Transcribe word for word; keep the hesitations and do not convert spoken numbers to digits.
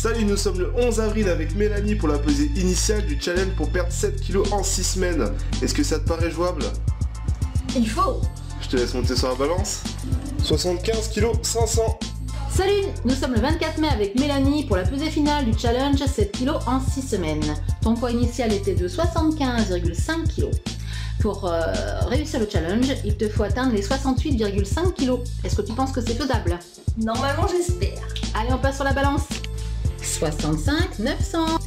Salut, nous sommes le onze avril avec Mélanie pour la pesée initiale du challenge pour perdre sept kilos en six semaines. Est-ce que ça te paraît jouable? Il faut. Je te laisse monter sur la balance. soixante-quinze kilos cinq cents. Salut, nous sommes le vingt-quatre mai avec Mélanie pour la pesée finale du challenge sept kilos en six semaines. Ton poids initial était de soixante-quinze virgule cinq kilos. Pour euh, réussir le challenge, il te faut atteindre les soixante-huit virgule cinq kilos. Est-ce que tu penses que c'est faisable? Normalement, j'espère. Allez, on passe sur la balance. soixante-cinq neuf cents.